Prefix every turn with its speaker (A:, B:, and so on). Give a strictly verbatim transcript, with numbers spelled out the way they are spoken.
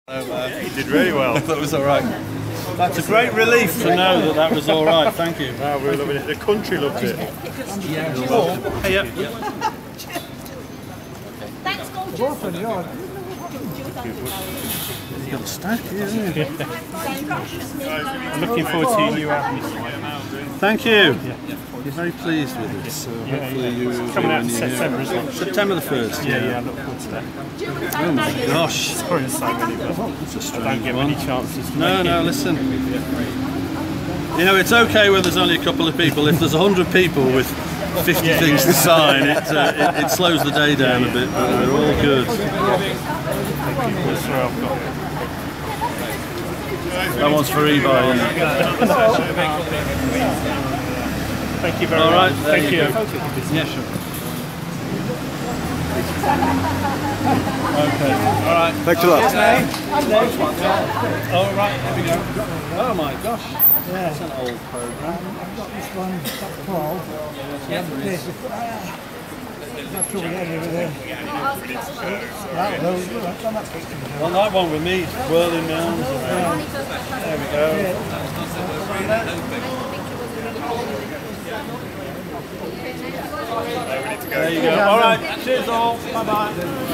A: So, uh, you did really well.
B: That was all right.
A: That's a great relief to know that that was all right. Thank you.
C: Wow, we're loving it. The country loved it.
A: Yeah. Hey, yeah.
D: Thanks, Gorgeous.
A: You've got a stack here, haven't you?
C: I'm looking forward to you having me.
A: Thank you. You're very pleased with it, so
C: Yeah,
A: hopefully
C: yeah.
A: you will
C: It's coming
A: be
C: out in
A: when you're
C: September,
A: here.
C: isn't it?
A: September the first.
C: Yeah, yeah, I look forward to that.
A: Oh my gosh.
C: Sorry to say many, but
A: It's a
C: I
A: strange
C: don't get
A: one.
C: many chances to
A: No,
C: make
A: no,
C: it.
A: listen. You know, it's okay when there's only a couple of people. If there's a hundred people with fifty
C: Yeah,
A: things
C: yeah.
A: to sign, it, uh, it, it slows the day down a bit, but they're all good.
C: Thank you. That's where I've got.
A: That one's for eBay.
C: Thank you very
A: All right,
C: much.
A: there
C: Thank
A: you
C: you.
A: go. Yeah, sure. Okay. All right.
B: Thanks a lot.
A: All right. Here we go. Oh my gosh. Yeah. It's an old program.
E: I've got this one, that's Paul. Yeah, this. That's what we had over there. That was, that's on that picture.
A: Well, that one with me, whirling round. There we go. There you go. All right. Cheers all. Bye bye.